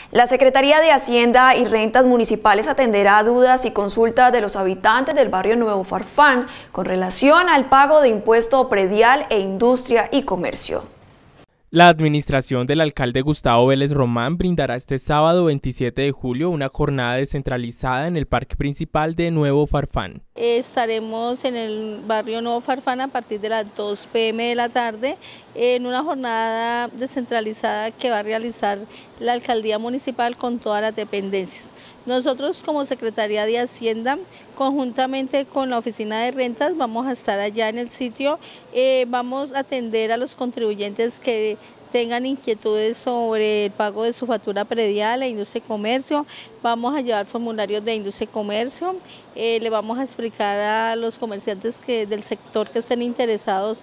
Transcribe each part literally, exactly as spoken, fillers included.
La Secretaría de Hacienda y Rentas Municipales atenderá dudas y consultas de los habitantes del barrio Nuevo Farfán con relación al pago de impuesto predial e industria y comercio. La administración del alcalde Gustavo Vélez Román brindará este sábado veintisiete de julio una jornada descentralizada en el parque principal de Nuevo Farfán. Estaremos en el barrio Nuevo Farfán a partir de las dos pe eme de la tarde en una jornada descentralizada que va a realizar la alcaldía municipal con todas las dependencias. Nosotros como Secretaría de Hacienda, conjuntamente con la Oficina de Rentas, vamos a estar allá en el sitio, eh, vamos a atender a los contribuyentes que tengan inquietudes sobre el pago de su factura predial e industria y comercio. Vamos a llevar formularios de industria y comercio, eh, le vamos a explicar a los comerciantes que, del sector que estén interesados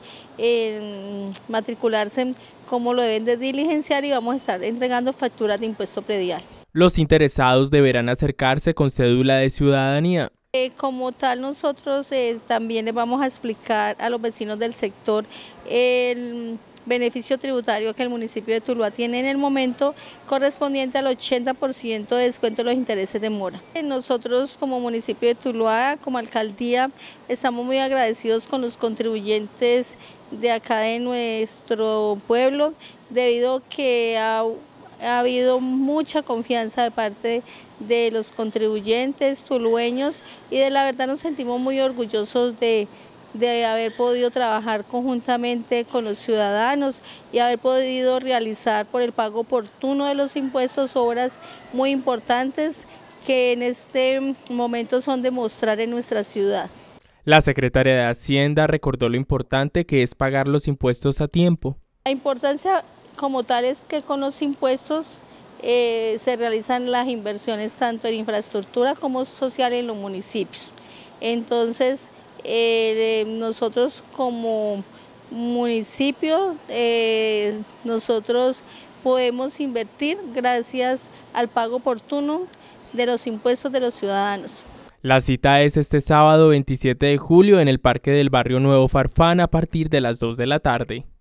en matricularse cómo lo deben de diligenciar y vamos a estar entregando facturas de impuesto predial. Los interesados deberán acercarse con cédula de ciudadanía. Eh, como tal, nosotros eh, también les vamos a explicar a los vecinos del sector el beneficio tributario que el municipio de Tuluá tiene en el momento correspondiente al ochenta por ciento de descuento de los intereses de mora. Nosotros como municipio de Tuluá, como alcaldía, estamos muy agradecidos con los contribuyentes de acá de nuestro pueblo, debido a que ha Ha habido mucha confianza de parte de los contribuyentes tulueños y de la verdad nos sentimos muy orgullosos de, de haber podido trabajar conjuntamente con los ciudadanos y haber podido realizar por el pago oportuno de los impuestos obras muy importantes que en este momento son de mostrar en nuestra ciudad. La secretaria de Hacienda recordó lo importante que es pagar los impuestos a tiempo. La importancia como tal es que con los impuestos eh, se realizan las inversiones tanto en infraestructura como social en los municipios. Entonces eh, nosotros como municipio, eh, nosotros podemos invertir gracias al pago oportuno de los impuestos de los ciudadanos. La cita es este sábado veintisiete de julio en el parque del barrio Nuevo Farfán a partir de las dos de la tarde.